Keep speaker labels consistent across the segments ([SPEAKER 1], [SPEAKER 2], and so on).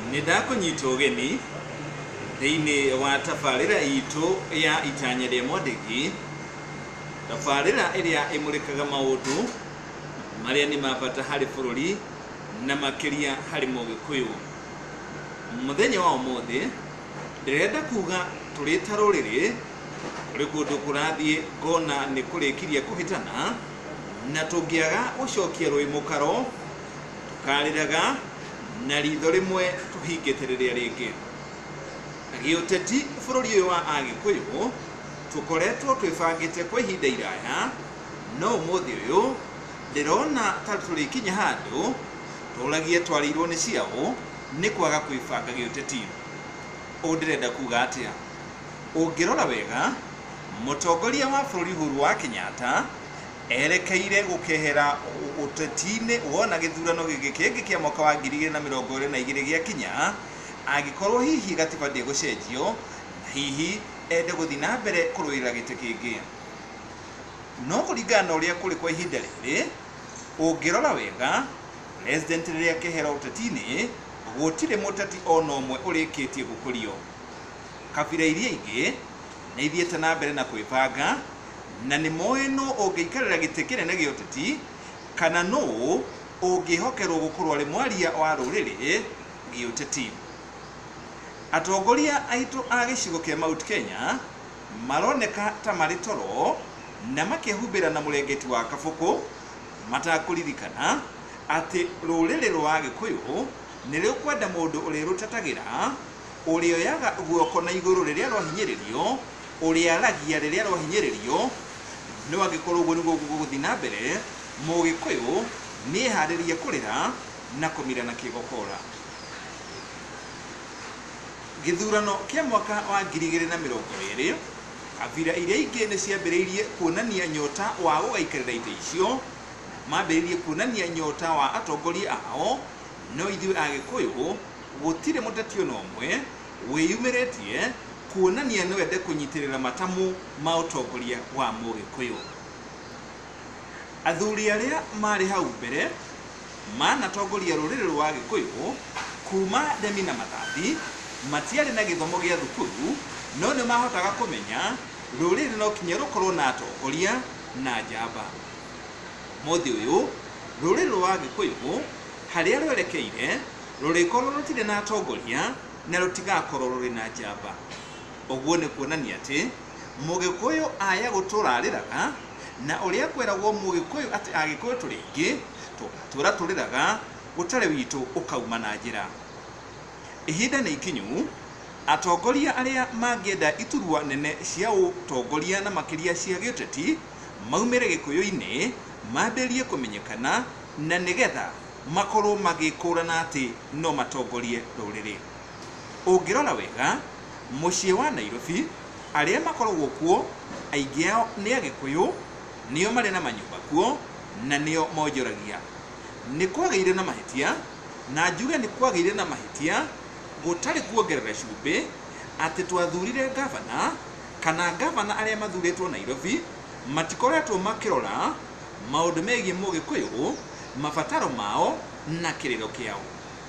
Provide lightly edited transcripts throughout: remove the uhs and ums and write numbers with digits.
[SPEAKER 1] Nindakũnyita ũgeni thĩinĩ wa tabarĩra itũ ya itanya rĩa Mwandĩki, tabarĩra ĩrĩa ĩmũrĩkaga maũndũ marĩa nĩ ma bata harĩ bũrũri na makĩria harĩ Mũgĩkũyũ. Mũthenya wa ũmũthĩ ndĩrenda kuga tũrĩ ta rũrĩrĩ kũrĩ kũndũ kũrathiĩ ngona nĩ kũrĩkiria kũhĩtana na tũngĩaga gũcokia rũĩ mũkaro tũkarĩraga na ritho rĩmwe tũhingĩte rĩrĩa rĩngĩ. Gĩũteti bũrũri ũyũ wa Agĩkũyũ tũkoretwo twĩbangĩte kwa ihinda iraya, no ũmũthĩ ũyũ ndĩrona ta tũrĩkinya handũ tũragie twarĩirwo nĩ ciao nĩ kwaga kwĩbanga gĩũteti. Ũũ ndĩrenda kuga atĩa? Ũngĩrora wega, mũtongoria wa bũrũri Uhuru wa Kenyatta erekeire gũkehera ũteti-inĩ wona gĩthurano gĩkĩ kĩngĩ kĩa mwaka wa 2022 gĩakinya, angĩkorwo hihi gatiba ndĩgũcenjio na hihi ende gũthiĩ na mbere kũrũĩrĩra gĩtĩ kĩngĩ. No kũringana na ũrĩa kũrĩ kwa ihinda rĩrĩ, ũngĩrora wega, president rĩrĩa akĩhera ũteti-inĩ gũtirĩ mũteti ona ũmwe ũrĩkĩtie gũkũrio. Kabira iria ingĩ nĩ ithiĩte na mbere na kwĩbanga na nĩ moĩ no ũngĩikarĩra gĩtĩ kĩnene gĩa ũteti kana no ũngĩhokerwo gũkorwo arĩ mwaria wa rũrĩrĩ gĩũteti. Atongoria aitũ a gĩcigo kĩa Mount Kenya maroneka ta marĩ toro na makĩhumbĩra na mũrengeti wa kabũkũ matakũririkana atĩ rũrĩrĩ rwa Gĩkũyũ nĩ rũkwenda mũndũ ũrĩrũtetagĩra, ũrĩa oyaga guoko na igũrũ rĩrĩa rwahinyĩrĩrio, ũrĩa aragia rĩrĩa rwahinyĩrĩrio. No angĩkorwo ũguo nĩguo gũgũthiĩ na mbere, Mũgĩkũyũ nĩ eharĩrie kũrĩra na kũmira na kĩgokora. Gĩthurano kĩa mwaka wa 2022 kabira iria ingĩ nĩ ciambĩrĩirie kuonania nyota wa gũgaikarĩra itĩ icio, mambĩrĩirie kuonania nyota wa atongoria ao, no ithuĩ Agĩkũyũ gũtirĩ mũteti ona ũmwe wĩyumĩrĩtie kuonania no ende kũnyitĩrĩra matamu ma ũtongoria wa Mũgĩkũyũ. Athuri arĩa marĩ hau mbere manatongoria rũrĩrĩ rwa Gĩkũyũ kuma ndemi na mathathi matiarĩ na gĩthomo gĩa thukuru, no nĩ mahotaga kũmenya rũrĩrĩ no kinya rũkorwo na atongoria na njamba. Mũthĩ ũyũ rũrĩrĩ rwa Gĩkũyũ harĩa rwerekeire rũrĩkorwo rũtirĩ na atongoria na rũtigakorwo rũrĩ na njamba. Ũguo nĩ kuonania atĩ Mũgĩkũyũ aya gũtũra arĩraga, na ũrĩa kweragwo Mũgĩkũyũ atĩ Agĩkũyũ tũrĩ aingĩ tũgatũra tũrĩraga gũtarĩ witũ ũkauma na njĩra. Ihinda nĩ ikinyu atongoria arĩa mangĩenda iturwa nene cia ũtongoria na makĩria cia gĩũteti maumĩre Gĩkũyũ-inĩ mambĩrĩrie kũmenyekana na nĩgetha makorwo magĩkũrana atĩ no matongorie rũrĩrĩ. Ũngĩrora wega, mũciĩ wa Nairobi arĩa makoragwo kuo aingĩ ao nĩ Agĩkũyũ, nĩo marĩ na manyũmba kuo na nĩo monjoragia. Nĩ kwagĩire na mahĩtia, na njuge nĩ kwagĩire na mahĩtia gũtarĩ kuongerera cumbĩ atĩ twathurire gavana kana gavana arĩa mathurĩtwo Nairobi matikoretwo makĩrora maũndũ megiĩ Mũgĩkũyũ, mabataro mao na kĩrĩro kĩao.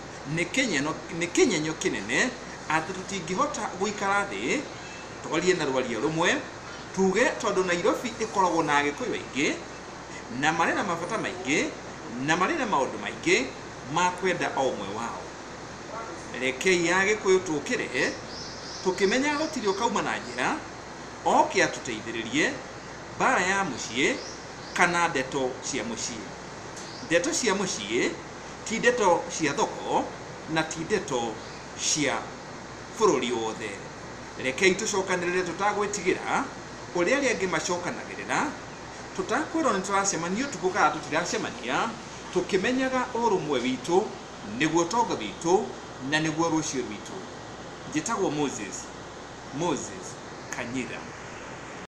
[SPEAKER 1] Nĩ kĩnyenyo kĩnene atĩ tũtingĩhota gũikara thĩ twarie na rwario rũmwe tuge tondũ Nairobi ĩkoragwo na Agĩkũyũ aingĩ na marĩ na mabata maingĩ na marĩ na maũndũ maingĩ ma kwenda o ũmwe wao. Rekei Agĩkũyũ tũkĩre tũkĩmenya gũtirĩ ũkauma na njĩra, oke atũteithĩrĩrie mbara ya mũciĩ kana ndeto cia mũciĩ. Ndeto cia mũciĩ ti ndeto cia thoko na ti ndeto cia bũrũri wothe. Rekei tũcokanĩrĩre tũtagwĩtigĩra ũrĩa arĩa angĩ macokanagĩrĩra, tũtakwĩrwo nĩ tũracemania ũtukũ kana tũtiracemania, tũkĩmenyaga ũrũmwe witũ nĩguo ũtonga witũ na nĩguo rũciũ rwitũ. Njĩtagwo Moses Kanyira.